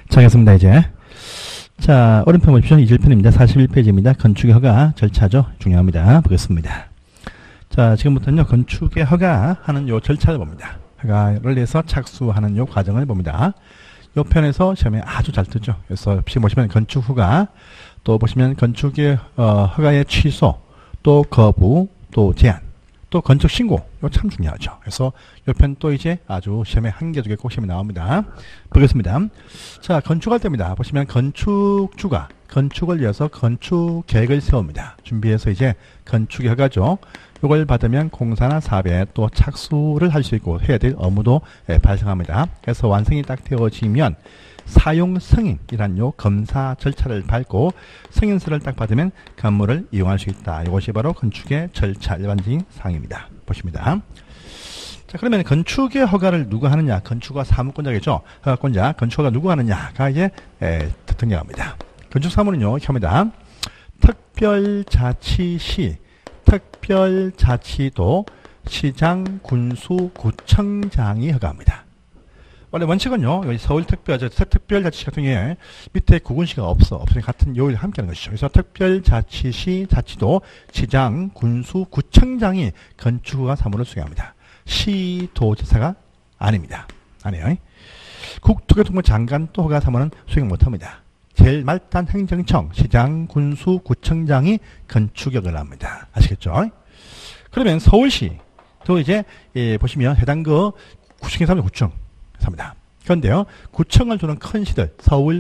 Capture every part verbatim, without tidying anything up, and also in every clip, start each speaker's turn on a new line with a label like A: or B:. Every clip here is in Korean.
A: 정했습니다, 이제. 자, 오른편 보십시오. 이십일 편입니다. 사십일 페이지입니다. 건축의 허가 절차죠. 중요합니다. 보겠습니다. 자, 지금부터는요, 건축의 허가하는 요 절차를 봅니다. 허가를 내서 착수하는 요 과정을 봅니다. 요 편에서 시험에 아주 잘 뜨죠. 그래서 지금 보시면 건축 허가, 또 보시면 건축의 어, 허가의 취소, 또 거부, 또 제한, 또 건축 신고, 이거 참 중요하죠. 그래서 이 편 또 이제 아주 시험에 한 개, 두 개 꼭 시험에 나옵니다. 보겠습니다. 자, 건축할 때입니다. 보시면 건축주가 건축을 위해서 건축 계획을 세웁니다. 준비해서 이제 건축의 허가죠. 이걸 받으면 공사나 사업에 또 착수를 할 수 있고 해야 될 업무도 예, 발생합니다. 그래서 완성이 딱 되어지면 사용 승인이란 요 검사 절차를 밟고 승인서를 딱 받으면 건물을 이용할 수 있다. 이것이 바로 건축의 절차 일반적인 사항입니다. 보십니다. 자, 그러면 건축의 허가를 누가 하느냐? 건축허가 사무권자겠죠. 허가권자, 건축허가 누가 하느냐가 이제 에, 등장합니다. 건축사무는요, 혐의다. 특별자치시, 특별자치도, 시장, 군수, 구청장이 허가합니다. 원래 원칙은요, 여기 서울특별, 특별자치시 같은 경우에 밑에 구군시가 없어. 없으니 같은 요일 함께 하는 것이죠. 그래서 특별자치시, 자치도, 시장, 군수, 구청장이 건축허가 사무를 수행합니다. 시도지사가 아닙니다. 아니에요. 국토교통부 장관 또 허가 사무는 수행 못합니다. 제일 말단 행정청, 시장, 군수, 구청장이 건축허가를 합니다. 아시겠죠? 그러면 서울시도 이제 예, 보시면 해당 그 구청에 사면 구청 삽니다. 그런데요, 구청을 두는 큰 시들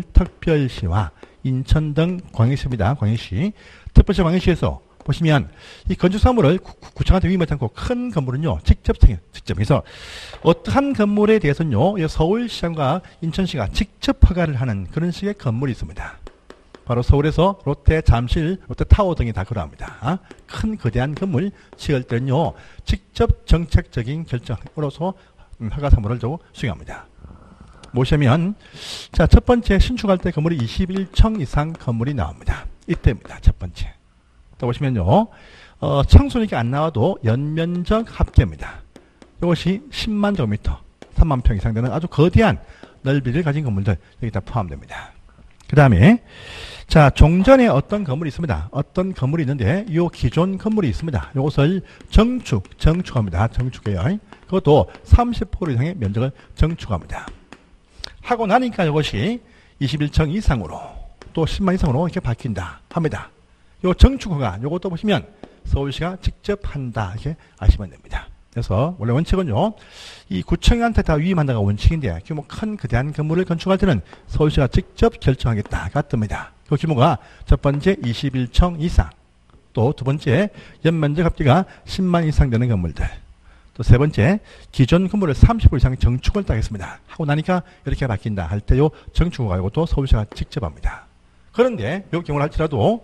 A: 서울특별시와 인천 등 광역시입니다. 광역시, 특별시 광역시에서 보시면 이 건축사무를 구청한테 위임하지 않고 큰 건물은요 직접 승인, 직접. 그래서 어떠한 건물에 대해서는요 서울시장과 인천시가 직접 허가를 하는 그런 식의 건물이 있습니다. 바로 서울에서 롯데 잠실, 롯데타워 등이 다 그러합니다. 큰 거대한 건물 지을 때는요 직접 정책적인 결정으로서 허가사무를 좀 수행합니다. 보시면 자, 첫 번째 신축할 때 건물이 이십일 층 이상 건물이 나옵니다. 이때입니다. 첫 번째. 또 보시면요, 어, 청소년이 안 나와도 연면적 합계입니다. 이것이 십만 제곱미터, 삼만 평 이상 되는 아주 거대한 넓이를 가진 건물들 여기 다 포함됩니다. 그 다음에 자, 종전에 어떤 건물이 있습니다. 어떤 건물이 있는데 이 기존 건물이 있습니다. 이것을 정축, 정축합니다. 정축해요. 그것도 삼십 퍼센트 이상의 면적을 정축합니다. 하고 나니까 이것이 이십일 층 이상으로 또 십만 이상으로 이렇게 바뀐다 합니다. 요 정축허가 요것도 보시면 서울시가 직접 한다 이렇게 아시면 됩니다. 그래서 원래 원칙은요 이 구청한테 다 위임한다가 원칙인데 규모 큰 거대한 건물을 건축할 때는 서울시가 직접 결정하겠다가 뜹니다. 그 규모가 첫 번째 이십일 층 이상, 또 두 번째 연면적 합계가 십만 이상 되는 건물들, 또 세 번째 기존 건물을 삼십 퍼센트 이상 정축을 따겠습니다. 하고 나니까 이렇게 바뀐다 할 때 요 정축허가 이것도 서울시가 직접 합니다. 그런데 요 경우를 할지라도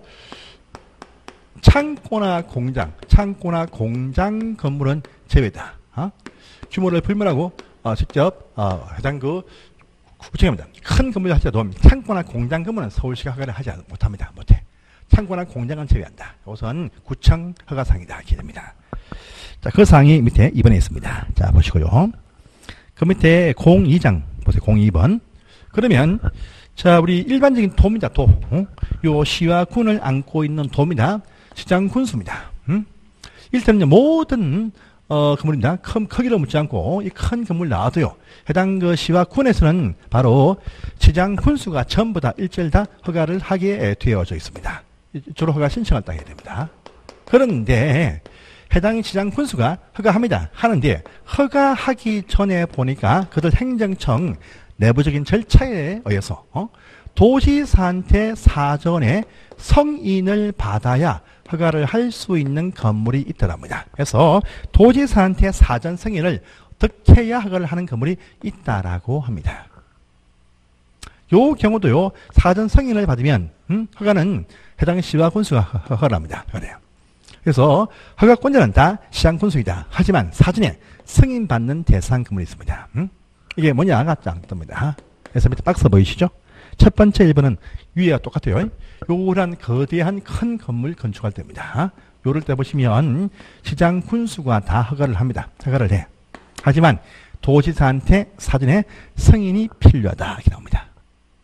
A: 창고나 공장, 창고나 공장 건물은 제외다. 어? 규모를 불문하고 어, 직접 어, 해당 그 구청입니다. 큰 건물을 할지라도 창고나 공장 건물은 서울시가 허가를 하지 못합니다. 못해. 창고나 공장은 제외한다. 이것은 구청 허가사항이다. 이렇게 됩니다. 자, 그 사항이 밑에 이 번에 있습니다. 자, 보시고요. 그 밑에 공이 장 보세요. 공이 번. 그러면 자, 우리 일반적인 도입니다. 도. 어? 요 시와 군을 안고 있는 도입니다. 시장 군수입니다. 음? 일단은 모든 어, 건물입니다. 큰 크기를 묻지 않고 이 큰 건물 나와도요. 해당 그 시와 군에서는 바로 시장 군수가 전부 다 일절 다 허가를 하게 되어져 있습니다. 주로 허가 신청을 딱 해야 됩니다. 그런데 해당 시장 군수가 허가합니다. 하는데 허가하기 전에 보니까 그들 행정청 내부적인 절차에 의해서 어? 도지사한테 사전에 성인을 받아야 허가를 할 수 있는 건물이 있더랍니다. 그래서 도지사한테 사전 승인을 어떻게 해야 허가를 하는 건물이 있다라고 합니다. 요 경우도요, 사전 승인을 받으면 음, 허가는 해당 시와 군수가 허가를 합니다. 그래요. 그래서 허가권자는 다 시장 군수이다. 하지만 사전에 승인받는 대상 건물이 있습니다. 음? 이게 뭐냐가 딱 뜹니다. 그래서 밑에 박스 보이시죠? 첫 번째 일 번은 위에와 똑같아요. 요란 거대한 큰 건물 건축할 때입니다. 요럴 때 보시면 시장 군수가 다 허가를 합니다. 허가를 해. 하지만 도지사한테 사전에 승인이 필요하다. 이렇게 나옵니다.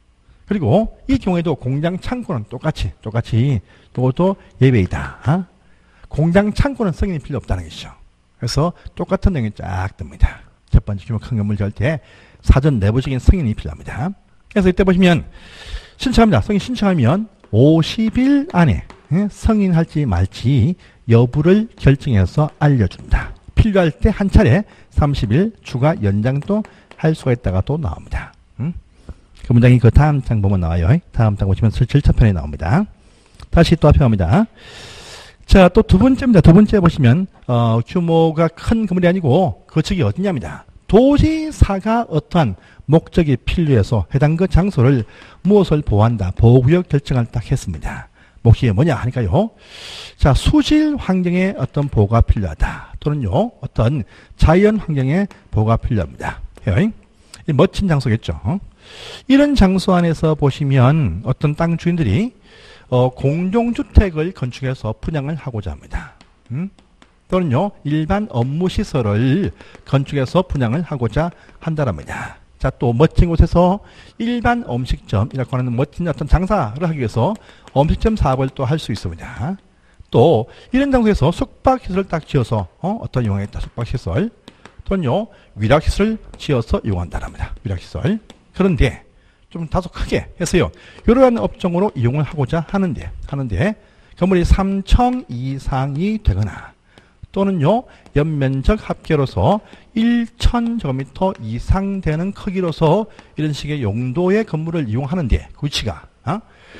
A: 그리고 이 경우에도 공장 창고는 똑같이, 똑같이 이것도 예외이다. 어? 공장 창고는 승인이 필요 없다는 것이죠. 그래서 똑같은 내용이 쫙 뜹니다. 첫 번째 규모 큰 건물 지을 때 사전 내부적인 승인이 필요합니다. 그래서 이때 보시면 신청합니다. 승인 신청하면 오십 일 안에 승인할지 말지 여부를 결정해서 알려준다. 필요할 때 한 차례 삼십 일 추가 연장도 할 수가 있다가 또 나옵니다. 음? 그 문장이 그 다음 장 보면 나와요. 다음 장 보시면 절차편에 나옵니다. 다시 또 앞에 갑니다. 자, 또 두 번째입니다. 두 번째 보시면 어, 규모가 큰 건물이 아니고 거측이 어디냐입니다. 도지사가 어떠한 목적이 필요해서 해당 그 장소를 무엇을 보호한다. 보호구역 결정을 딱 했습니다. 목적이 뭐냐 하니까요. 자, 수질 환경에 어떤 보호가 필요하다. 또는요, 어떤 자연 환경에 보호가 필요합니다. 이 멋진 장소겠죠. 이런 장소 안에서 보시면 어떤 땅 주인들이 어, 공동주택을 건축해서 분양을 하고자 합니다. 음? 또는요, 일반 업무시설을 건축해서 분양을 하고자 한다랍니다. 자, 또 멋진 곳에서 일반 음식점이라고 하는 멋진 어떤 장사를 하기 위해서 음식점 사업을 또 할 수 있습니다. 또 이런 장소에서 숙박시설을 딱 지어서 어, 어떤 이용하겠다. 숙박시설 또는요, 위락시설을 지어서 이용한다랍니다. 위락시설. 그런데 좀 다소 크게 해서요. 이러한 업종으로 이용을 하고자 하는데, 하는데, 건물이 삼 층 이상이 되거나, 또는요, 연면적 합계로서 천 제곱미터 이상 되는 크기로서 이런 식의 용도의 건물을 이용하는데, 그 위치가, 어?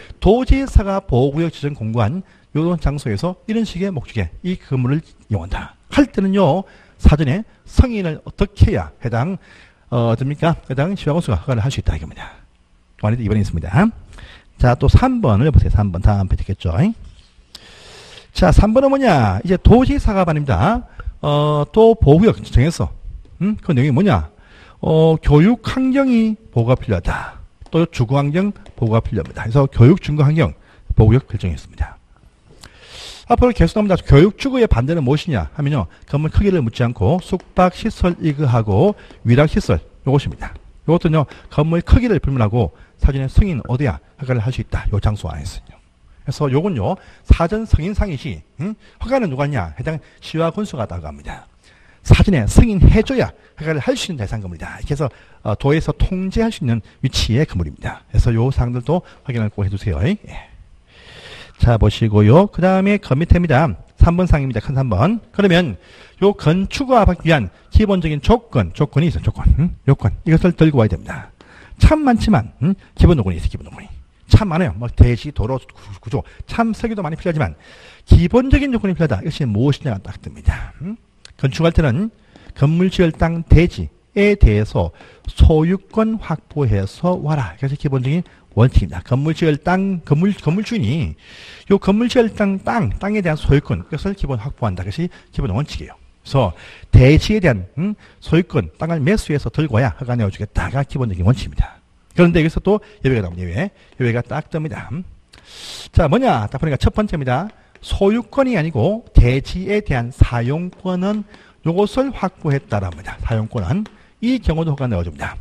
A: 도지사가 보호구역 지정 공고한 이런 장소에서 이런 식의 목적에 이 건물을 이용한다. 할 때는요, 사전에 승인을 어떻게 해야 해당, 어, 됩니까? 해당 시화건수가 허가를 할 수 있다. 이겁니다. 완전히 이번에 있습니다. 자, 또 삼 번을 보세요. 삼 번. 다음 페이지 있겠죠. 자, 삼 번은 뭐냐? 이제 도지사가 말입니다. 어, 또 보호구역 정해서, 음? 그 내용이 뭐냐? 어, 교육 환경이 보호가 필요하다. 또 주거 환경 보호가 필요합니다. 그래서 교육 준거 환경 보호구역 결정했습니다. 앞으로 계속 나옵니다. 교육 주거의 반대는 무엇이냐 하면요. 건물 크기를 묻지 않고 숙박시설 이거하고 위락시설 요것입니다. 이것도요. 건물 크기를 불문하고 사전에 승인 어디야 허가를 할 수 있다. 요 장소 안에서요. 그래서 요건요. 사전 승인상의 시 응? 허가는 누가 하냐? 해당 시와 군수가 나갑니다. 사전에 승인해줘야 허가를 할 수 있는 대상 건물이다. 이렇게 해서 어, 도에서 통제할 수 있는 위치의 건물입니다. 그래서 요 사항들도 확인을 꼭 해두세요. 예. 자, 보시고요. 그 다음에 그 밑에입니다. 삼 번 상입니다. 큰 삼 번. 그러면 요 건축을 하기 위한 기본적인 조건, 조건이 있어요. 조건. 응? 요건. 이것을 들고 와야 됩니다. 참 많지만, 응? 기본 요건이 있어요. 기본 요건이. 참 많아요. 뭐 대지, 도로, 구조, 참 설계도 많이 필요하지만 기본적인 요건이 필요하다. 이것이 무엇이냐가 딱 뜹니다. 응? 건축할 때는 건물 지을 땅 대지에 대해서 소유권 확보해서 와라. 그래서 기본적인 원칙입니다. 건물 지을 땅, 건물, 건물 주인이 요 건물 지을 땅, 땅, 땅에 대한 소유권, 그것을 기본 확보한다. 그것이 기본 원칙이에요. 그래서 대지에 대한 음, 소유권, 땅을 매수해서 들고 와야 허가 내어주겠다가 기본적인 원칙입니다. 그런데 여기서 또 예외가 나옵니다. 예외. 예외가 딱 뜹니다. 자, 뭐냐? 딱 보니까 첫 번째입니다. 소유권이 아니고 대지에 대한 사용권은 요것을 확보했다랍니다. 사용권은. 이 경우도 허가 내어줍니다.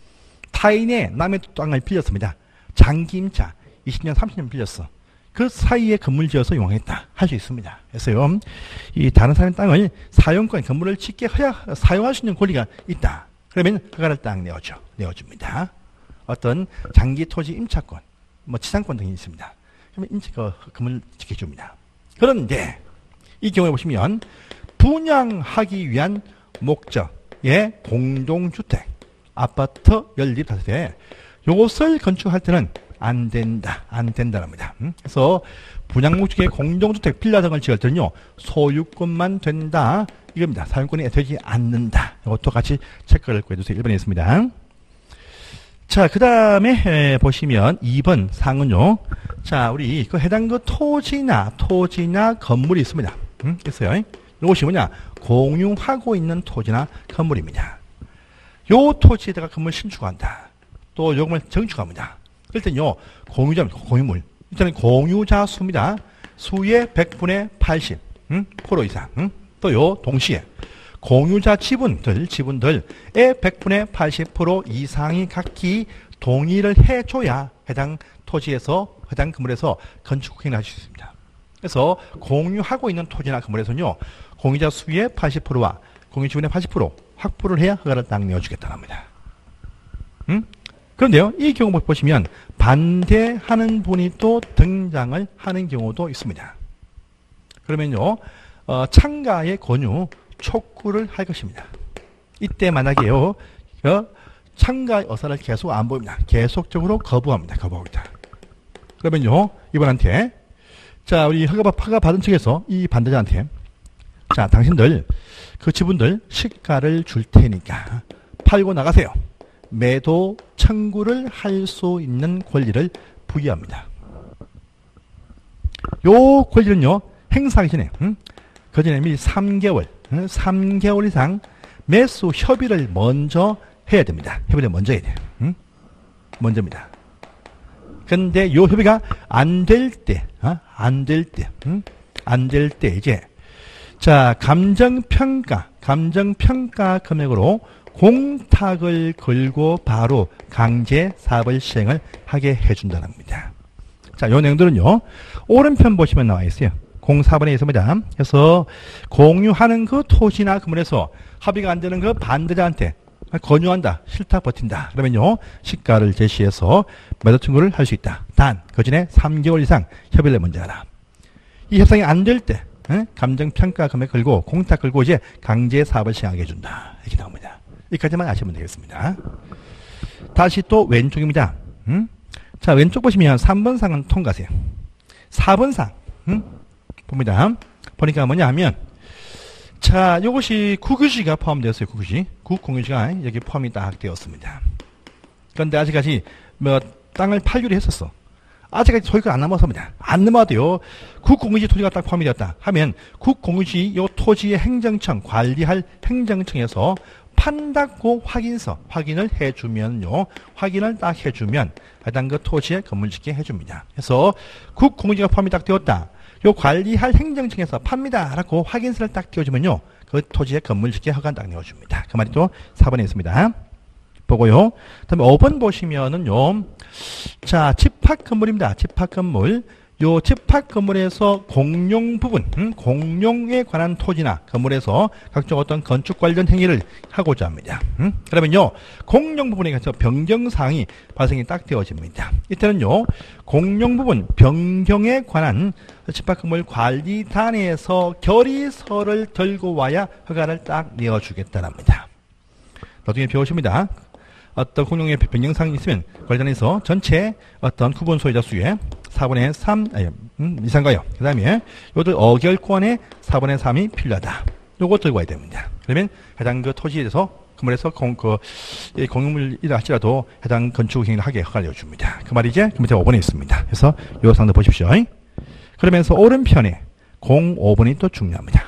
A: 타인의 남의 땅을 빌렸습니다. 장기임차 이십 년, 삼십 년 빌렸어. 그 사이에 건물 지어서 이용했다. 할 수 있습니다. 그래서요, 이 다른 사람의 땅을 사용권, 건물을 짓게 허야, 사용할 수 있는 권리가 있다. 그러면 허가를 딱 내어줘. 내어줍니다. 어떤 장기 토지 임차권, 뭐 지상권 등이 있습니다. 그러면 임차, 그, 건물 짓게 줍니다. 그런데 이 경우에 보시면 분양하기 위한 목적의 공동주택, 아파트 연립할 때 요것을 건축할 때는 안 된다. 안 된다랍니다. 그래서 분양 목적의 공동주택, 빌라 등을 지을 때는요. 소유권만 된다. 이겁니다. 사용권이 되지 않는다. 이것도 같이 체크를 해주세요. 일 번에 있습니다. 자, 그 다음에 보시면 이 번 사항은요. 자, 우리 그 해당 그 토지나 토지나 건물이 있습니다. 음, 있어요. 이것이 뭐냐? 공유하고 있는 토지나 건물입니다. 요 토지에다가 건물 신축한다. 또 요금을 정축합니다. 그럴 때는요, 공유자, 공유물. 일단은 공유자 수입니다. 수의 백분의 팔십, 음, 프로 이상. 음? 또 요, 동시에 공유자 지분들, 지분들의 백분의 팔십 퍼센트 이상이 각기 동의를 해줘야 해당 토지에서 해당 건물에서 건축 행위를 할 수 있습니다. 그래서 공유하고 있는 토지나 건물에서는요, 공유자 수의 팔십 퍼센트와 공유 지분의 팔십 퍼센트 확보를 해야 허가를 딱 내어주겠다는 겁니다. 음? 그런데요, 이 경우 보시면 반대하는 분이 또 등장을 하는 경우도 있습니다. 그러면요, 어, 참가의 권유, 촉구를 할 것입니다. 이때 만약에요, 어, 참가 의사를 계속 안 보입니다. 계속적으로 거부합니다. 거부합니다. 그러면요, 이분한테, 자, 우리 허가, 허가 받은 측에서 이 반대자한테, 자, 당신들, 그 지분들 시가를 줄 테니까 팔고 나가세요. 매도 청구를 할 수 있는 권리를 부여합니다. 요 권리는요, 행사하기 전에, 음? 그 전에 미리 삼 개월, 음? 삼 개월 이상 매수 협의를 먼저 해야 됩니다. 협의를 먼저 해야 돼요. 음? 먼저입니다. 근데 요 협의가 안 될 때, 어? 안 될 때, 음? 안 될 때 이제, 자, 감정평가, 감정평가 금액으로 공탁을 걸고 바로 강제 사업을 시행을 하게 해준다는 겁니다. 자, 요 내용들은요, 오른편 보시면 나와 있어요. 공사 번에 있습니다. 그래서 공유하는 그 토지나 건물에서 합의가 안 되는 그 반대자한테 권유한다, 싫다, 버틴다. 그러면요, 시가를 제시해서 매도 청구를 할 수 있다. 단, 그 전에 삼 개월 이상 협의를 먼저 하라. 이 협상이 안 될 때, 감정평가 금액 걸고, 공탁 걸고 이제 강제 사업을 시행하게 해준다. 이렇게 나옵니다. 여기까지만 아시면 되겠습니다. 다시 또 왼쪽입니다. 음? 자, 왼쪽 보시면 삼 번 상은 통과하세요. 사 번 상, 음? 봅니다. 보니까 뭐냐 하면, 자, 이것이 국유지가 포함되었어요. 국유지. 국공유지가 여기 포함이 딱 되었습니다. 그런데 아직까지 뭐 땅을 팔기로 했었어. 아직까지 소유가 안 넘어섭니다. 안 넘어도요. 국공유지 토지가 딱 포함이 되었다 하면 국공유지 요 토지의 행정청, 관리할 행정청에서 판다고 확인서, 확인을 해주면요. 확인을 딱 해주면 해당 그 토지에 건물 짓게 해줍니다. 그래서 국공유지가 포함이 딱 되었다. 요 관리할 행정청에서 팝니다. 라고 확인서를 딱 띄워주면요. 그 토지에 건물 짓게 허가 딱 내어줍니다. 그 말이 또 사 번에 있습니다. 보고요. 그 다음에 오 번 보시면은요. 자, 집합 건물입니다. 집합 건물. 요 집합 건물에서 공용 부분, 음, 공용에 관한 토지나 건물에서 각종 어떤 건축 관련 행위를 하고자 합니다. 음? 그러면요, 공용 부분에 관해서 변경사항이 발생이 딱 되어집니다. 이때는요, 공용 부분 변경에 관한 집합 건물 관리단에서 결의서를 들고 와야 허가를 딱 내어주겠다랍니다. 나중에 배우십니다. 어떤 공용의 변경사항이 있으면 관리단에서 전체 어떤 구분 소유자 수의 사분의 삼, 아니, 음, 이상가요. 그 다음에 요들 어결권의 사분의 삼이 필요하다. 요거 들고 와야 됩니다. 그러면 해당 그 토지에 대해서 건물에서 공, 그, 공유물이라 할지라도 해당 건축 행위를 하게 허가를 내어줍니다. 그 말이지? 그 밑에 오 번에 있습니다. 그래서 요 상도 보십시오. 그러면서 오른편에 공오 번이 또 중요합니다.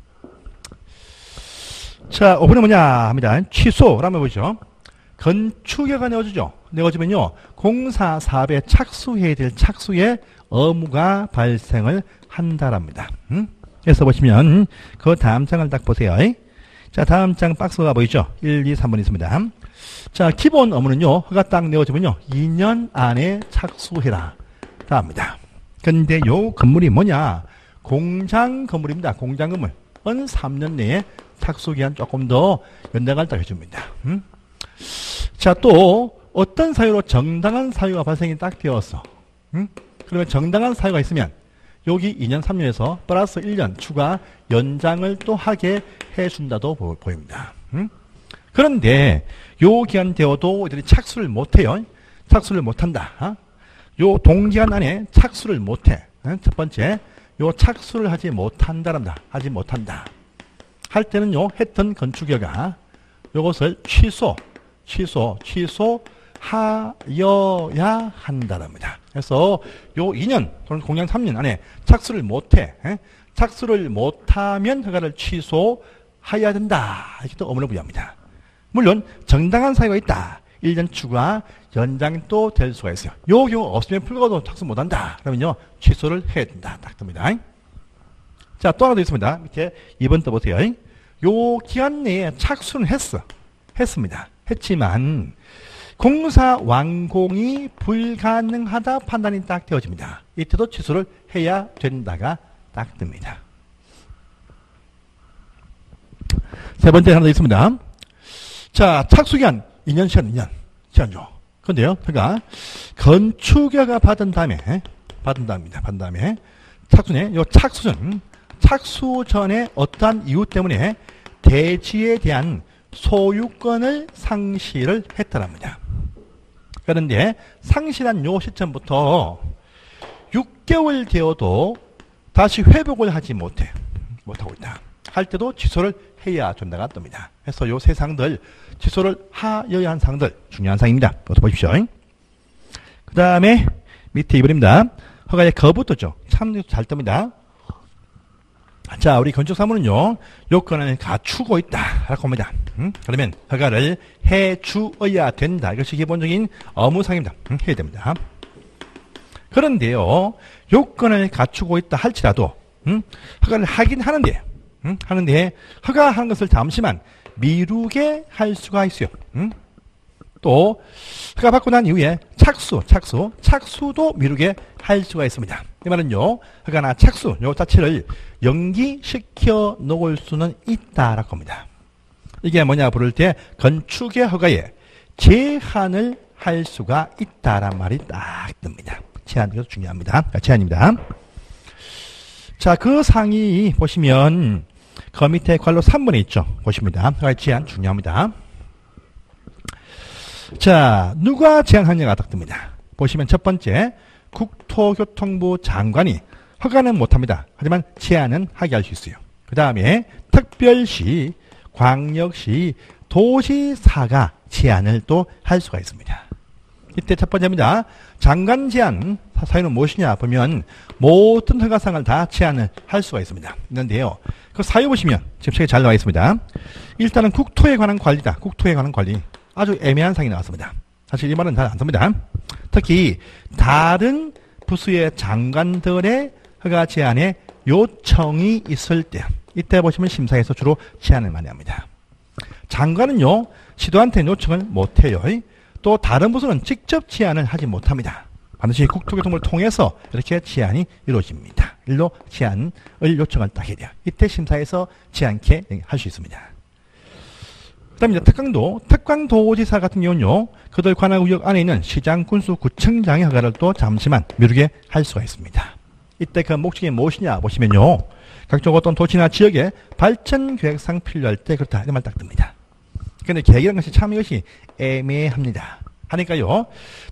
A: 자, 오 번은 뭐냐 합니다. 취소라면 보죠. 건축허가 내어주죠. 내어주면요, 공사 사업에 착수해야 될 착수의 의무가 발생을 한다랍니다. 음? 그래서 보시면 그 다음 장을 딱 보세요. 자, 다음 장 박스가 보이죠? 일, 이, 삼 번 있습니다. 자, 기본 의무는요, 허가 딱 내어주면요, 이 년 안에 착수해라. 다 합니다. 근데 요 건물이 뭐냐? 공장 건물입니다. 공장 건물. 은 삼 년 내에 착수 기한 조금 더 연장을 딱 해줍니다. 음? 자, 또 어떤 사유로 정당한 사유가 발생이 딱 되었어. 응? 그러면 정당한 사유가 있으면 여기 이 년, 삼 년에서 플러스 일 년 추가 연장을 또 하게 해준다도 보, 보입니다. 응? 그런데 요 기간 되어도 이들이 착수를 못해요. 착수를 못한다. 어? 요 동기간 안에 착수를 못해. 어? 첫 번째, 요 착수를 하지 못한다랍니다. 하지 못한다. 할 때는요, 했던 건축허가 요것을 취소, 취소, 취소하여야 한다랍니다. 그래서 요 이 년 또는 공양 삼 년 안에 착수를 못해, 에? 착수를 못하면 허가를 취소해야 된다. 이렇게 또 의무를 부여합니다. 물론 정당한 사유가 있다. 일 년 추가 연장이 또 될 수가 있어요. 요 경우 없으면 불가도 착수 못한다. 그러면요, 취소를 해야 된다. 딱 뜹니다. 자, 또 하나 더 있습니다. 밑에 이 번 떠보세요. 요 기간 내에 착수는 했어. 했습니다. 했지만 공사 완공이 불가능하다 판단이 딱 되어집니다. 이때도 취소를 해야 된다가 딱 뜹니다. 세 번째 하나 더 있습니다. 자, 착수기한 이 년 시간 이 년 시간죠. 그런데요, 그러니까 건축허가 받은 다음에 받은 다음입니다. 받은 다음에 착수네, 요 착수 전 착수 전에 어떠한 이유 때문에 대지에 대한 소유권을 상실을 했다랍니다. 그런데 상실한 요 시점부터 육 개월 되어도 다시 회복을 하지 못해 못하고 있다 할 때도 취소를 해야 된다가 뜹니다. 그래서 요 세 사항들 취소를 하여야 한 사항들 중요한 사항입니다. 어서 보십시오. 그 다음에 밑에 이 번입니다. 허가의 거부 또죠. 참 잘 뜹니다. 자, 우리 건축사무는요, 요건을 갖추고 있다 라고 합니다. 음? 그러면 허가를 해주어야 된다. 이것이 기본적인 업무상입니다. 음? 해야 됩니다. 그런데요, 요건을 갖추고 있다 할지라도 음? 허가를 하긴 하는데 음? 하는데 허가하는 것을 잠시만 미루게 할 수가 있어요. 음? 또 허가 받고 난 이후에 착수, 착수, 착수도 미루게 할 수가 있습니다. 이 말은요, 허가나 착수 요 자체를 연기시켜 놓을 수는 있다라고 합니다. 이게 뭐냐 부를 때 건축의 허가에 제한을 할 수가 있다란 말이 딱 뜹니다. 제한, 이것도 중요합니다. 제한입니다. 자, 그 상위 보시면 그 밑에 괄호 삼 번에 있죠. 보십니다. 허가의 제한 중요합니다. 자, 누가 제한하느냐가 딱 뜹니다. 보시면 첫 번째, 국토교통부 장관이 허가는 못합니다. 하지만 제한은 하게 할 수 있어요. 그 다음에 특별시, 광역시, 도시사가 제한을 또 할 수가 있습니다. 이때 첫 번째입니다. 장관 제한 사유는 무엇이냐 보면 모든 허가상을 다 제한을 할 수가 있습니다. 있는데요. 그 사유 보시면 지금 책에 잘 나와 있습니다. 일단은 국토에 관한 관리다. 국토에 관한 관리. 아주 애매한 상이 나왔습니다. 사실 이 말은 잘 안 씁니다. 특히 다른 부수의 장관들의 허가 제한에 요청이 있을 때 이때 보시면 심사에서 주로 제한을 많이 합니다. 장관은요, 시도한테는 요청을 못해요. 또 다른 부서는 직접 제한을 하지 못합니다. 반드시 국토교통부를 통해서 이렇게 제한이 이루어집니다. 일로 제한을 요청을 딱 해야 돼요. 이때 심사에서 제한케 할 수 있습니다. 그 다음에 특강도, 특강도지사 같은 경우는요, 그들 관할 구역 안에 있는 시장, 군수, 구청장의 허가를 또 잠시만 미루게 할 수가 있습니다. 이때 그 목적이 무엇이냐 보시면요, 각종 어떤 도시나 지역에 발전 계획상 필요할 때 그렇다. 이 말 딱 듭니다. 근데 계획이라는 것이 참 이것이 애매합니다. 하니까요,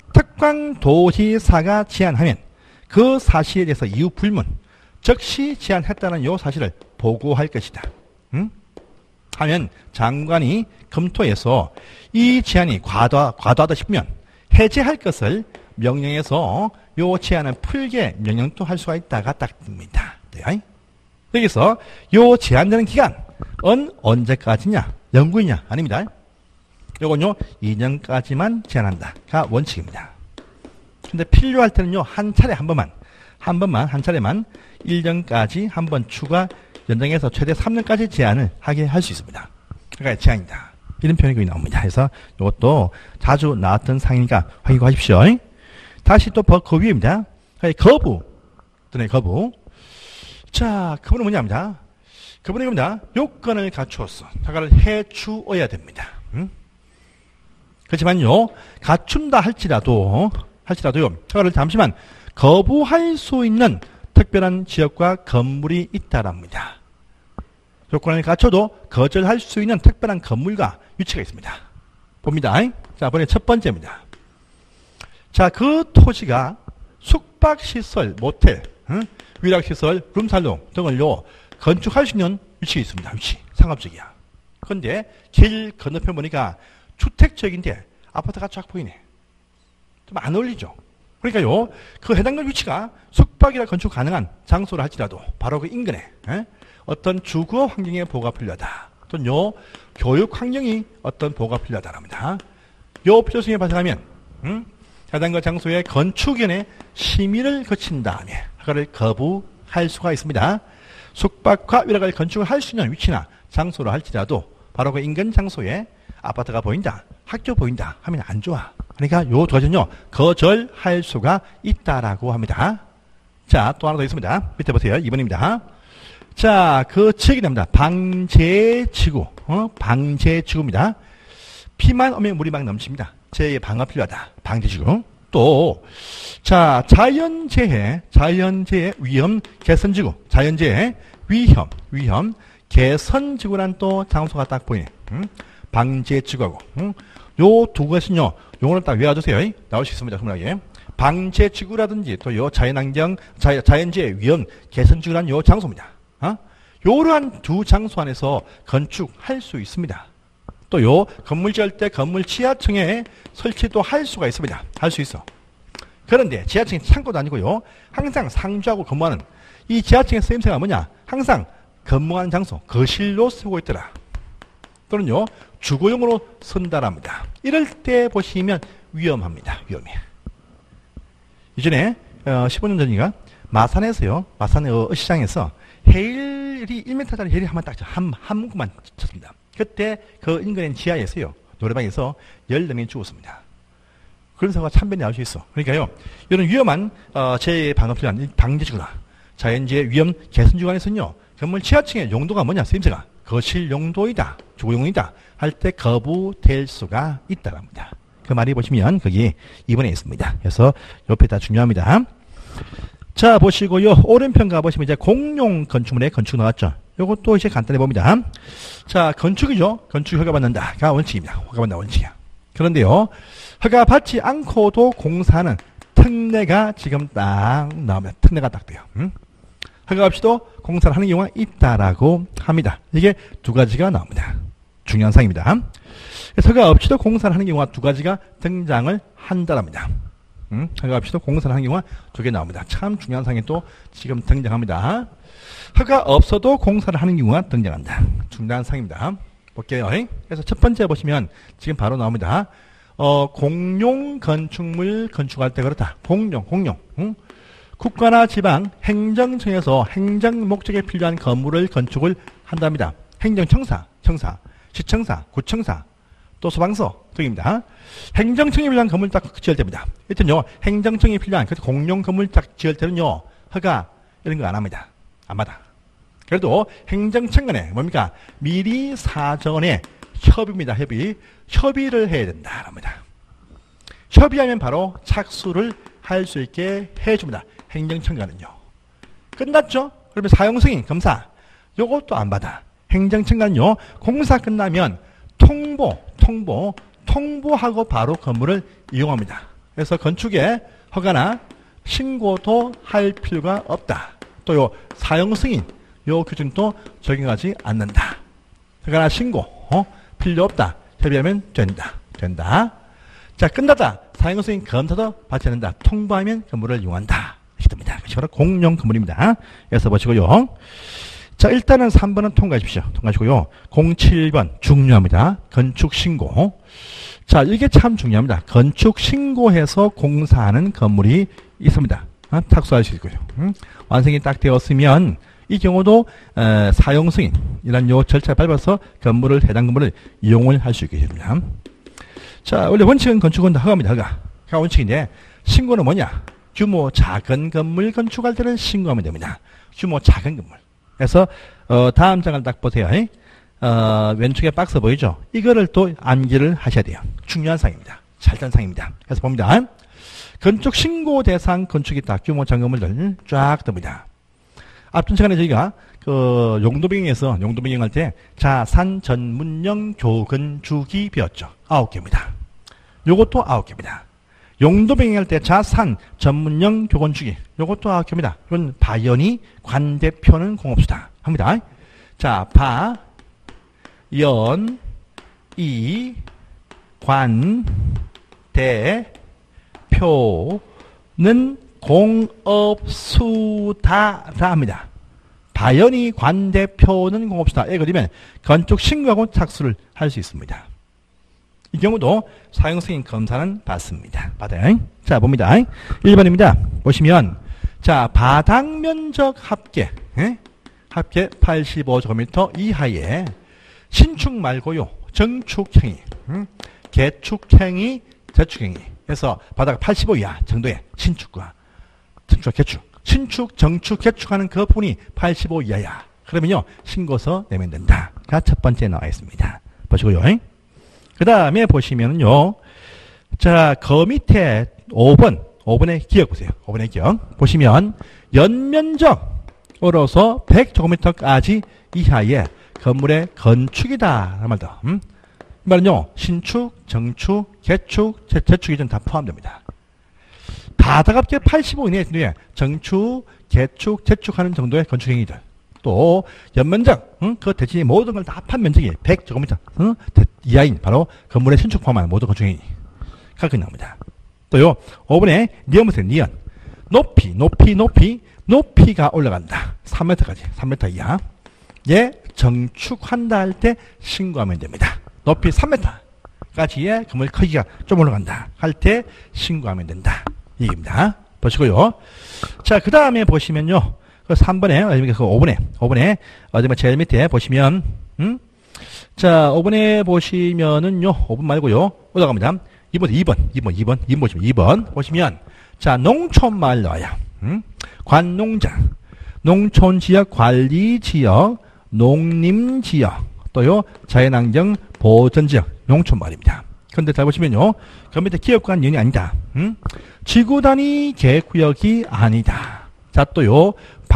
A: 특강도지사가 제안하면 그 사실에 대해서 이유 불문, 즉시 제안했다는 요 사실을 보고할 것이다. 응? 하면 장관이 검토해서 이 제안이 과다, 과도하다 싶으면 해제할 것을 명령해서 요 제안을 풀게 명령도 할 수가 있다가 딱 듭니다. 네. 여기서 요 제한되는 기간은 언제까지냐? 영구이냐? 아닙니다. 요건요, 이 년까지만 제한한다가 원칙입니다. 근데 필요할 때는요, 한 차례 한 번만, 한 번만, 한 차례만 일 년까지 한 번 추가 연장해서 최대 삼 년까지 제한을 하게 할 수 있습니다. 그러니까 제한이다. 이런 표현이 나옵니다. 그래서 이것도 자주 나왔던 상이니까 확인하십시오. 다시 또 그 위입니다. 거부. 또는 거부. 자, 그분은 뭐냐입니다. 그분은 겁니다. 요건을 갖추었어. 허가를 해 주어야 됩니다. 응? 그렇지만요, 갖춘다 할지라도, 할지라도요, 허가를 잠시만 거부할 수 있는 특별한 지역과 건물이 있다랍니다. 요건을 갖춰도 거절할 수 있는 특별한 건물과 위치가 있습니다. 봅니다. 자, 이번에 첫 번째입니다. 자, 그 토지가 숙박시설, 모텔, 응? 위락시설, 룸살롱 등을요, 건축할 수 있는 위치가 있습니다. 위치. 상업적이야. 그런데 길 건너편 보니까 주택적인데 아파트가 쫙 보이네. 좀 안 어울리죠. 그러니까요, 그 해당된 위치가 숙박이라 건축 가능한 장소를 할지라도 바로 그 인근에 에? 어떤 주거 환경의 보호가 필요하다. 또는 요 교육 환경이 어떤 보호가 필요하다랍니다. 요 필요성에 발생하면 음? 해당 장소의 건축위원회 심의를 거친 다음에 허가를 거부할 수가 있습니다. 숙박과 위락을 건축을 할 수 있는 위치나 장소를 할지라도 바로 그 인근 장소에 아파트가 보인다, 학교 보인다 하면 안 좋아. 그러니까 요 두 가지는요, 거절할 수가 있다라고 합니다. 자, 또 하나 더 있습니다. 밑에 보세요. 이 번입니다. 자, 그 책이 됩니다. 방제지구, 어? 방제지구입니다. 피만 오면 물이 막 넘칩니다. 제의 방어 필요하다. 방제지구. 또, 자, 자연재해, 자연재해 위험 개선지구, 자연재해 위험, 위험 개선지구란 또 장소가 딱 보이네. 응? 방제지구하고. 응? 요 두 가지는요, 용어를 딱 외워두세요. 나올 수 있습니다. 흔하게. 방제지구라든지 또 요 자연환경, 자, 자연재해 위험 개선지구란 요 장소입니다. 어? 요러한 두 장소 안에서 건축할 수 있습니다. 또 요 건물 지을 때 건물 지하층에 설치도 할 수가 있습니다. 할 수 있어. 그런데 지하층이 창고도 아니고요. 항상 상주하고 근무하는 이 지하층의 쓰임새가 뭐냐? 항상 근무하는 장소, 거실로 쓰고 있더라. 또는요, 주거용으로 쓴다랍니다. 이럴 때 보시면 위험합니다. 위험해. 이전에 어, 십오 년 전인가 마산에서요, 마산 어, 시장에서 해일이 일 미터짜리 해일이 한번 딱 한, 한 문구만 쳤습니다. 그때 그 인근의 지하에서요, 노래방에서 열네 명이 죽었습니다. 그런 사고가 참변이 나올 수 있어. 그러니까요, 이런 위험한 어, 재해 방어 필요한 방제지구나 자연재해 위험 개선지구안에서는요, 건물 지하층의 용도가 뭐냐? 쓰임새가 거실 용도이다, 주거용이다 할 때 거부될 수가 있다랍니다. 그 말이 보시면 거기 이 번에 있습니다. 그래서 옆에다 중요합니다. 자, 보시고요. 오른편 가보시면 이제 공용 건축물의 건축 나왔죠. 요것도 이제 간단히 봅니다. 자, 건축이죠. 건축 허가받는다가 원칙입니다. 허가받는다 원칙이야. 그런데요, 허가받지 않고도 공사는 특례가 지금 딱 나오면 특례가 딱 돼요. 응? 허가 없이도 공사를 하는 경우가 있다라고 합니다. 이게 두 가지가 나옵니다. 중요한 사항입니다. 허가 없이도 공사를 하는 경우가 두 가지가 등장을 한다랍니다. 음, 허가 없이도 공사를 하는 경우가 두 개 나옵니다. 참 중요한 사항이 또 지금 등장합니다. 허가 없어도 공사를 하는 경우가 등장한다. 중요한 사항입니다. 볼게요. 그래서 첫 번째 보시면 지금 바로 나옵니다. 어, 공용 건축물 건축할 때 그렇다. 공용, 공용. 응? 국가나 지방 행정청에서 행정 목적에 필요한 건물을 건축을 한답니다. 행정청사, 청사, 시청사, 구청사, 또 소방서 등입니다. 행정청이 필요한 건물 딱 지을 때입니다. 일단요, 행정청이 필요한 그 공용 건물 딱 지을 때는요, 허가 이런 거 안 합니다. 안 받아. 그래도 행정청 간에 뭡니까? 미리 사전에 협의입니다. 협의. 협의를 해야 된다. 합니다. 협의하면 바로 착수를 할 수 있게 해줍니다. 행정청가는요. 끝났죠? 그러면 사용승인, 검사. 요것도 안 받아. 행정청가는요, 공사 끝나면 통보, 통보, 통보하고 바로 건물을 이용합니다. 그래서 건축에 허가나 신고도 할 필요가 없다. 또 요 사용승인, 요 규정도 적용하지 않는다. 허가나 신고, 어? 필요 없다. 협의하면 된다. 된다. 자, 끝났다. 사용승인 검사도 받지 않는다. 통보하면 건물을 이용한다. 이렇게 됩니다. 그것이 바로 공용 건물입니다. 그래서 보시고요. 자, 일단은 삼 번은 통과하십시오. 통과하시고요. 공칠 번 중요합니다. 건축신고. 자, 이게 참 중요합니다. 건축신고해서 공사하는 건물이 있습니다. 어? 탁수할 수 있고요. 음? 완성이 딱 되었으면 이 경우도 에, 사용승인 이런 요 절차를 밟아서 건물을 해당 건물을 이용을 할 수 있게 됩니다. 자, 원래 원칙은 건축은 다 허가입니다. 허가. 허가 원칙인데 신고는 뭐냐? 규모 작은 건물 건축할 때는 신고하면 됩니다. 규모 작은 건물. 그래서 어, 다음 장을 딱 보세요. 어, 왼쪽에 박스 보이죠? 이거를 또 암기를 하셔야 돼요. 중요한 사항입니다. 잘된 사항입니다. 그래서 봅니다. 건축 신고 대상 건축이 딱 규모 작은 건물들 쫙 뜹니다. 앞전 시간에 저희가 그 용도 변경에서 용도 변경할 때 자산 전문형 교근 주기 배웠죠. 아홉 개입니다. 요것도 아홉 개입니다. 용도 변경할 때 자산 전문형 교건 주기 요것도 아홉 개입니다. 이건 바연이 관대표는 공업수다 합니다. 자, 바, 연, 이, 관, 대, 표는 공업수다라 합니다. 바연이 관대표는 공업수다. 이거 되면 건축 신고하고 착수를 할 수 있습니다. 이 경우도 사용승인 검사는 받습니다. 받아요. 자, 봅니다. 일 번입니다. 보시면, 자, 바닥 면적 합계, 에? 합계 팔십오 제곱미터 이하에 신축 말고요. 정축행위, 음? 개축행위, 재축행위. 그래서 바다가 팔십오 이하 정도의 신축과 정축, 개축, 신축, 정축, 개축하는 그 부분이 팔십오 이하야. 그러면요 신고서 내면 된다. 가 첫 번째 나와 있습니다. 보시고요. 그 다음에 보시면은요, 자, 그 밑에 오 번, 오 번의 기억 보세요. 오 번의 기억 보시면 연면적으로서 백 제곱미터까지 이하의 건물의 건축이다. 그 말도. 음? 이 말은요, 신축, 정축, 개축, 재, 재축이 좀 다 포함됩니다. 바다갑게 팔십오 이내에 정축, 개축, 재축하는 정도의 건축행위들. 또 연면적, 응? 그 대신에 모든 걸 다 합한 면적이 백 제곱미터 응? 이하인 바로 건물의 신축 포함한 모든 건축행위. 가끔 나옵니다. 또요, 오 번에 니언 보세요. 니언. 높이, 높이, 높이, 높이가 올라간다. 삼 미터까지, 삼 미터 이하. 예, 정축한다 할 때 신고하면 됩니다. 높이 삼 미터까지의 건물 크기가 좀 올라간다 할 때 신고하면 된다. 이 얘기입니다. 보시고요. 자, 그 다음에 보시면요. 그 삼 번에, 그 오 번에, 오 번에, 어디 제일 밑에 보시면, 음? 자, 오 번에 보시면은요, 오 번 말고요. 올라갑니다. 이 번, 이 번, 이 번, 이 번, 이 번 보시면, 이 번 보시면, 자, 농촌마을 나와요. 음? 관농장, 농촌지역 관리지역, 농림지역, 또요, 자연환경 보전지역, 농촌마을입니다. 그런데 잘 보시면요, 그 밑에 기업관 연이 아니다. 음? 지구단위 계획구역이 아니다. 자, 또요,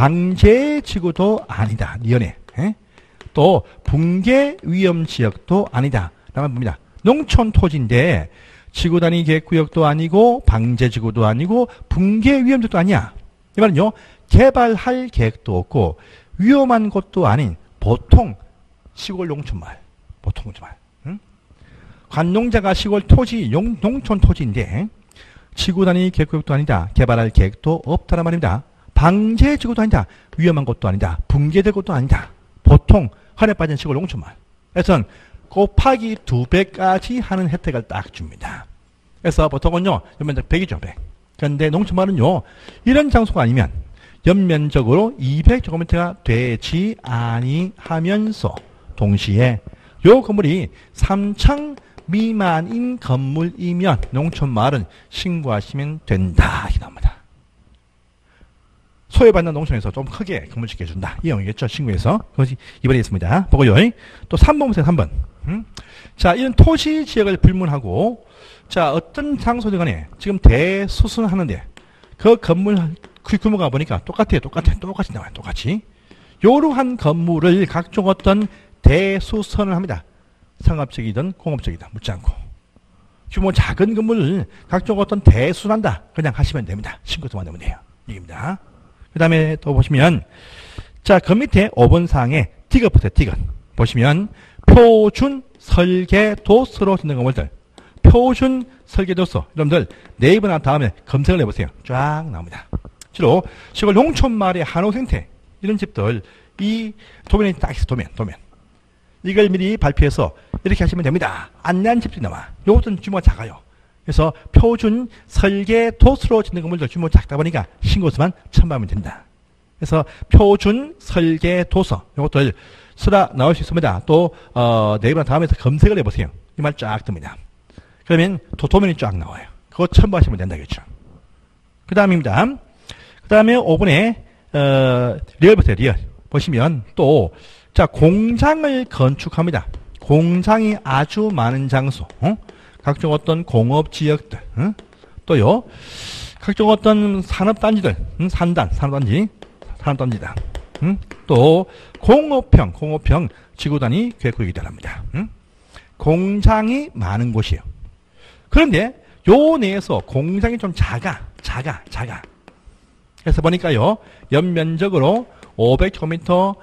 A: 방제지구도 아니다. 니은에. 또 붕괴 위험지역도 아니다. 라면 봅니다. 농촌 토지인데 지구단위 계획구역도 아니고 방제지구도 아니고 붕괴 위험지역도 아니야. 이 말은요, 개발할 계획도 없고 위험한 곳도 아닌 보통 시골 농촌마을. 보통 농촌마을. 응? 관농자가 시골 토지, 용, 농촌 토지인데 지구단위 계획구역도 아니다. 개발할 계획도 없다란 말입니다. 방제지구도 아니다. 위험한 곳도 아니다. 붕괴될 곳도 아니다. 보통 헌에 빠진 시골 농촌마을. 그래서 곱하기 두 배까지 하는 혜택을 딱 줍니다. 그래서 보통은요, 연면적 백이죠, 백. 그런데 농촌마을은요, 이런 장소가 아니면 연면적으로 이백 제곱미터가 되지 아니하면서 동시에 요 건물이 삼 층 미만인 건물이면 농촌마을은 신고하시면 된다. 이렇게 나옵니다. 소외받는 농촌에서 좀 크게 건물 짓게 해준다. 이 내용이겠죠. 신고해서. 그것이 이번에 있습니다. 보고요. 또 삼 번 보세요. 삼 번. 음? 자, 이런 토지 지역을 불문하고, 자, 어떤 장소든 간에 지금 대수순하는데, 그 건물 규모가 보니까 똑같아요. 똑같아요. 똑같이 나와요. 똑같이. 요러한 건물을 각종 어떤 대수선을 합니다. 상업적이든 공업적이든 묻지 않고. 규모 작은 건물을 각종 어떤 대수한다. 그냥 하시면 됩니다. 신고서만 되면 돼요. 이겁니다. 그 다음에 또 보시면, 자, 그 밑에 오 번 사항에 디귿 보세요, 디귿. 보시면, 표준 설계도서로 짓는 건물들. 표준 설계도서. 여러분들, 네이버나 다음에 검색을 해보세요. 쫙 나옵니다. 주로, 시골 농촌마을의 한옥 생태. 이런 집들, 이 도면이 딱 있어, 도면, 도면. 이걸 미리 발표해서 이렇게 하시면 됩니다. 안내한 집들이 나와. 요것은 규모가 작아요. 그래서 표준 설계 도서로 짓는 건물들 규모 작다 보니까 신고서만 첨부하면 된다. 그래서 표준 설계 도서 이것들 쓰라 나올 수 있습니다. 또 어, 네이버나 다음에서 검색을 해보세요. 이 말 쫙 뜹니다. 그러면 도, 도면이 쫙 나와요. 그거 첨부하시면 된다겠죠. 그 다음입니다. 그 다음에 오 번에 어, 리얼 보세요. 리얼 보시면 또 자 공장을 건축합니다. 공장이 아주 많은 장소. 어? 각종 어떤 공업지역들, 응? 또요, 각종 어떤 산업단지들, 응? 산단, 산업단지, 산업단지다. 응? 또, 공업형, 공업형 지구단위 계획구역이 되랍니다. 응? 공장이 많은 곳이에요. 그런데, 요 내에서 공장이 좀 작아, 작아, 작아. 그래서 보니까요, 연면적으로 오백 제곱미터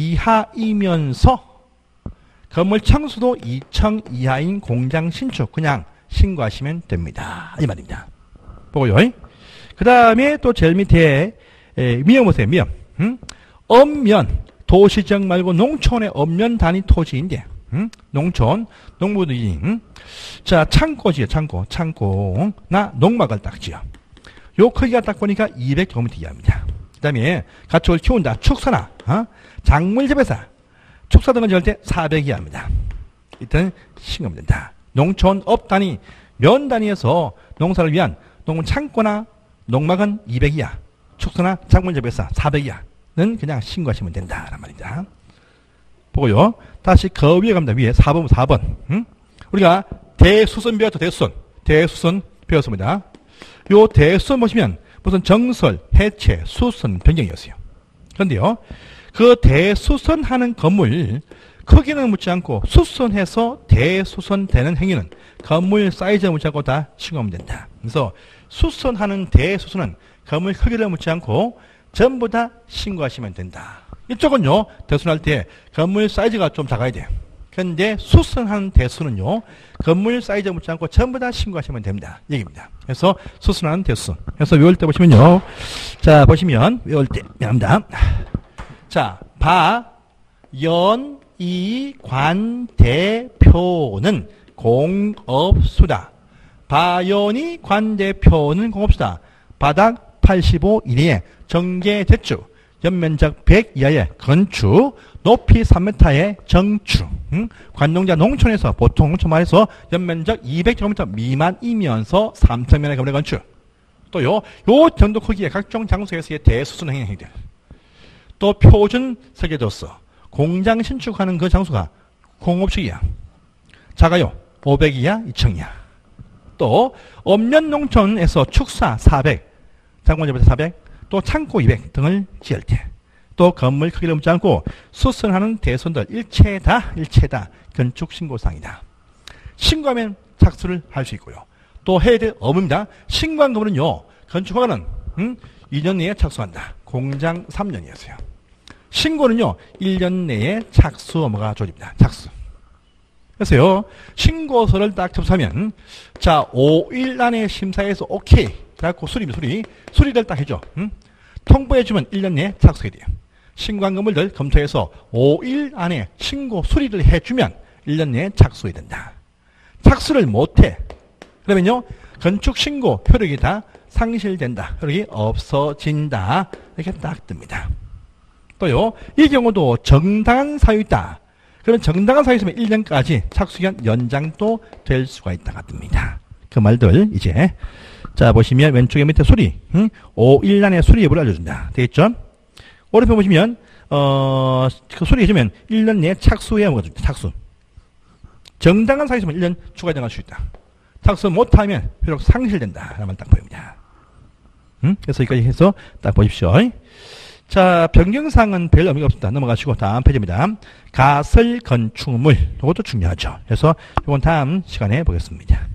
A: 이하이면서 건물 층수도 이 층 이하인 공장 신축 그냥 신고하시면 됩니다. 이 말입니다. 보고요. 그 다음에 또 제일 밑에 미음 보세요. 미음. 응? 엄면 도시지역 말고 농촌의 엄면 단위 토지인데 응? 농촌 농부들이 응? 자 창고지요. 창고 창고나 농막을 딱 지어. 요 크기가 딱 보니까 이백 제곱미터 이하입니다. 그 다음에 가축을 키운다. 축사나 어? 작물재배사 축사 등을 지을 때 사백 이하입니다. 이때는 신고하면 된다. 농촌업 단위, 면 단위에서 농사를 위한 농은 창고나 농막은 이백 이하, 축사나 작물 재배사 사백 이하는 그냥 신고하시면 된다란 말입니다. 보고요. 다시 그 위에 갑니다. 위에 사 번, 사 번. 응? 우리가 대수선 배웠죠. 대수선. 대수선 배웠습니다. 요 대수선 보시면 무슨 정설, 해체, 수선, 변경이었어요. 그런데요. 그 대수선 하는 건물 크기는 묻지 않고 수선해서 대수선되는 행위는 건물 사이즈를 묻지 않고 다 신고하면 된다. 그래서 수선하는 대수선은 건물 크기를 묻지 않고 전부 다 신고하시면 된다. 이쪽은요, 대수선할 때 건물 사이즈가 좀 작아야 돼요. 그런데 수선하는 대수는요, 건물 사이즈 묻지 않고 전부 다 신고하시면 됩니다. 얘기입니다. 그래서 수선하는 대수선. 그래서 외울 때 보시면요. 자, 보시면 외울 때, 미안합니다. 자, 바, 연, 이, 관, 대, 표는 공업수다. 바연이 관대표는 공업수다. 바닥 팔십오 이내에 정계대추, 연면적 백 이하의 건축, 높이 삼 미터의 정축. 응? 관농자 농촌에서 보통 농촌 말에서 연면적 이백 제곱미터 미만이면서 삼천 면의 건물의 건축. 또요, 요 정도 크기의 각종 장소에서의 대수선 행위들. 또 표준 설계도서 공장 신축하는 그 장소가 공업축이야. 작아요. 오백 이하, 이천 이하. 또 읍면 농촌에서 축사 사백, 작물 재배사 사백, 또 창고 이백 등을 지을 때, 또 건물 크기를 묻지 않고 수선하는 대손들 일체 다 일체 다 건축 신고사항이다. 신고하면 착수를 할 수 있고요. 또 해야 될 업무입니다. 신고한 건물은요, 건축허가는 음, 이 년 내에 착수한다. 공장 삼 년이었어요. 신고는요, 일 년 내에 착수 업무가 조립니다. 착수. 그래서요, 신고서를 딱 접수하면, 자, 오 일 안에 심사해서 오케이. 그래갖고 수리, 수리, 수리를 딱 해줘. 응? 통보해주면 일 년 내에 착수해야 돼요. 신고한 건물들 검토해서 오 일 안에 신고 수리를 해주면 일 년 내에 착수해야 된다. 착수를 못해. 그러면요, 건축 신고 효력이 다 상실된다. 효력이 없어진다. 이렇게 딱 뜹니다. 또요, 이 경우도 정당한 사유 있다. 그러면 정당한 사유 있으면 일 년까지 착수기간 연장도 될 수가 있다가 뜹니다. 그 말들 이제 자 보시면 왼쪽에 밑에 수리 응? 오 일 안에 수리 여부를 알려준다. 되겠죠? 오른편 보시면 어, 그 수리 해주면 일 년 내에 착수해야 먹어줍니다. 착수. 정당한 사유 있으면 일 년 추가 정할 수 있다. 착수 못하면 효력 상실된다. 라는 말 딱 보입니다. 응? 그래서 여기까지 해서 딱 보십시오. 자, 변경사항은 별 의미가 없습니다. 넘어가시고 다음 페이지입니다. 가설 건축물. 이것도 중요하죠. 그래서 이건 다음 시간에 보겠습니다.